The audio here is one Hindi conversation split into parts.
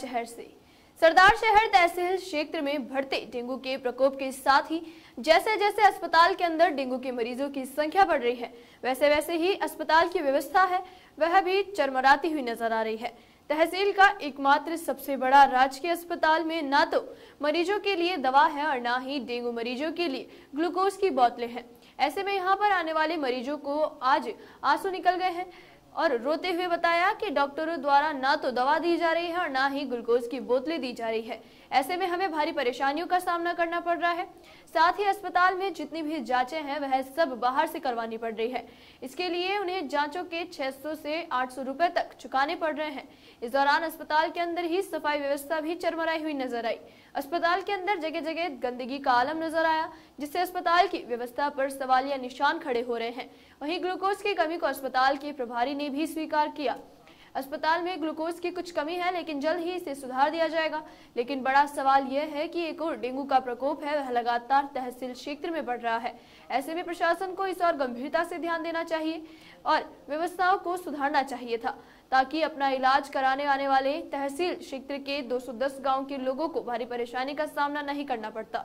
शहर से सरदार शहर तहसील क्षेत्र में बढ़ते डेंगू के प्रकोप के साथ ही जैसे जैसे अस्पताल के अंदर डेंगू के मरीजों की संख्या बढ़ रही है, वैसे वैसे ही अस्पताल की व्यवस्था है वह भी चरमराती हुई नजर आ रही है। तहसील का एकमात्र सबसे बड़ा राजकीय अस्पताल में ना तो मरीजों के लिए दवा है और ना ही डेंगू मरीजों के लिए ग्लूकोज की बोतलें हैं। ऐसे में यहाँ पर आने वाले मरीजों को आज आंसू निकल गए हैं और रोते हुए बताया कि डॉक्टरों द्वारा ना तो दवा दी जा रही है और ना ही ग्लूकोज की बोतलें दी जा रही है। ऐसे में हमें भारी परेशानियों का सामना करना पड़ रहा है। साथ ही अस्पताल में जितनी भी जांचें हैं वह सब बाहर से करवानी पड़ रही है। इसके लिए उन्हें जांचों के 600 से 800 रुपए तक चुकाने पड़ रहे हैं। इस दौरान अस्पताल के अंदर ही सफाई व्यवस्था भी चरमराई हुई नजर आई। अस्पताल के अंदर जगह जगह गंदगी का आलम नजर आया, जिससे अस्पताल की व्यवस्था पर सवालिया निशान खड़े हो रहे हैं। वहीं ग्लूकोज की कमी को अस्पताल के प्रभारी ने भी स्वीकार किया। अस्पताल में ग्लूकोज की कुछ कमी है, लेकिन जल्द ही इसे सुधार दिया जाएगा। लेकिन बड़ा सवाल यह है कि एक और डेंगू का प्रकोप है वह लगातार तहसील क्षेत्र में बढ़ रहा है। ऐसे में प्रशासन को इस और गंभीरता से ध्यान देना चाहिए और व्यवस्थाओं को सुधारना चाहिए था, ताकि अपना इलाज कराने आने वाले तहसील क्षेत्र के 210 गांव के लोगों को भारी परेशानी का सामना नहीं करना पड़ता।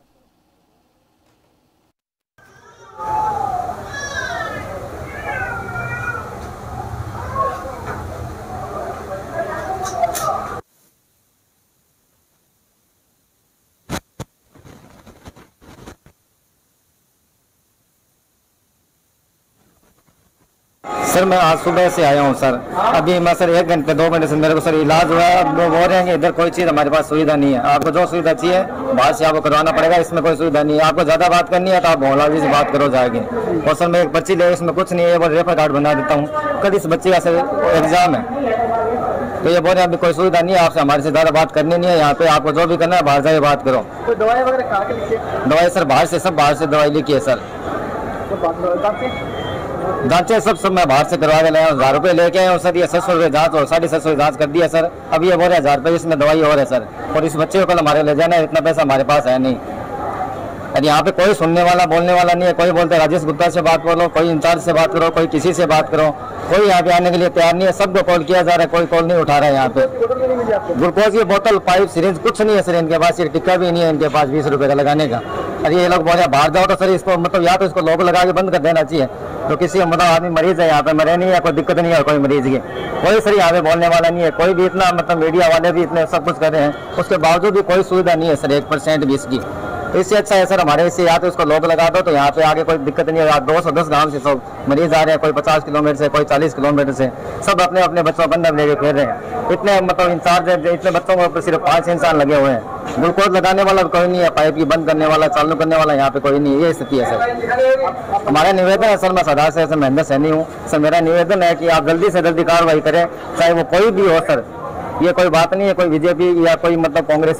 सर मैं आज सुबह से आया हूँ सर। अभी मैं सर 1 घंटे 2 घंटे से मेरे को सर इलाज हुआ है। अब लोग बोल रहे हैं कि इधर कोई चीज़ हमारे पास सुविधा नहीं है। आपको जो सुविधा चाहिए बाहर से आपको करवाना पड़ेगा, इसमें कोई सुविधा नहीं है। आपको ज़्यादा बात करनी है तो आप मोहल्ला से बात करो जाएगी। और सर मैं एक पर्ची ले, इसमें कुछ नहीं है, वो रेफर कार्ड बना देता हूँ। कल इस बच्चे का सर एग्जाम है तो ये बोल रहे हैं अभी कोई सुविधा नहीं है, आपसे हमारे से ज़्यादा बात करनी नहीं है। यहाँ पे आपको जो भी करना है बाहर जाके बात करो। तो दवाई वगैरह कहाँ के लिखी है? दवाई सर बाहर से, सब बाहर से दवाई लिखी है सर। जांचें सब मैं बाहर से करवा के लाया हूँ। 1000 रुपये लेके आए हूँ सर। ये 700 रुपये जाँच और 750 जाँच कर दिया सर। अब ये बोल रहे 1000 रुपये इसमें दवाई और है सर। और इस बच्चे को कल हमारे ले जाना है, इतना पैसा हमारे पास है नहीं। और यहाँ पे कोई सुनने वाला बोलने वाला नहीं है। कोई बोलते राजेश गुप्ता से बात करो, कोई इंचार्ज से बात करो, कोई किसी से बात करो, कोई यहाँ पे आने के लिए तैयार नहीं है। सबको कॉल किया जा रहा है, कोई कॉल नहीं उठा रहा है। यहाँ पे ग्लूकोज की बोतल, पाइप, सिरिंज कुछ नहीं है सर इनके पास। एक टिक्का भी नहीं है इनके पास 20 रुपये का लगाने का। अरे ये लोग बोल रहे बाहर जाओ तो सर इसको मतलब या तो इसको लोग लगा के बंद कर देना चाहिए। तो किसी मतलब आदमी मरीज है यहाँ पे मरे नहीं है, कोई दिक्कत नहीं है कोई मरीज की। कोई सर यहाँ पे बोलने वाला नहीं है। कोई भी इतना मतलब मीडिया वाले भी इतने सब कुछ कर रहे हैं, उसके बावजूद भी कोई सुविधा नहीं है सर 1% भी इसकी। तो इससे अच्छा है सर हमारे इससे या तो इसको लोग लगा दो तो यहाँ पे आगे कोई दिक्कत नहीं है। 210 गांव से सब मरीज आ रहे हैं, कोई 50 किलोमीटर से, कोई 40 किलोमीटर से, सब अपने अपने बच्चों को अंदर लेके फिर रहे हैं। इतने मतलब इंचार्ज इतने बच्चों को सिर्फ 5 इंसान लगे हुए हैं। ग्लूकोज लगाने वाला कोई नहीं है, पाइप की बंद करने वाला, चालू करने वाला यहाँ पे कोई नहीं है। ये स्थिति है सर। हमारा निवेदन है सर, मैं सरदार से महेंद्र सैनी हूँ सर। मेरा निवेदन है कि आप जल्दी से जल्दी कार्रवाई करें, चाहे वो कोई भी हो सर। ये कोई बात नहीं है कोई बीजेपी या कोई मतलब कांग्रेस